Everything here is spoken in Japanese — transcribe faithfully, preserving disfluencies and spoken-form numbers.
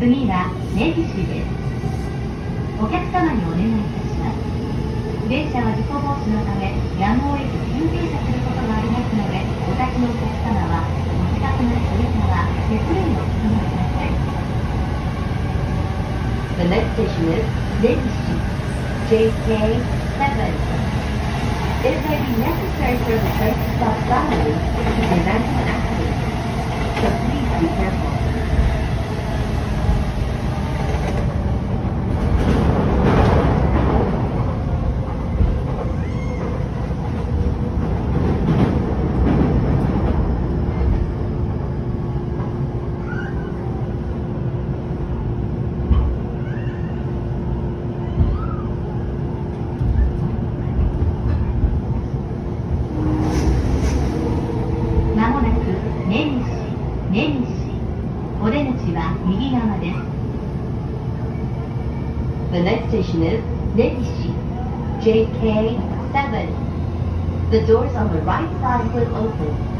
次は根岸です。お客様にお願いいたします。電車は事故防止のためやむを得ず急停車することがありますので、お立ちのお客様はお近くのつり革、手すりにお進みください。The next station is 根岸 ジェイケーセブン. It may be necessary for the train to stop suddenly to prevent an accident, so please be careful. お出口は右側です。The next station is 根岸 ジェイケーセブン. The doors on the right side will open.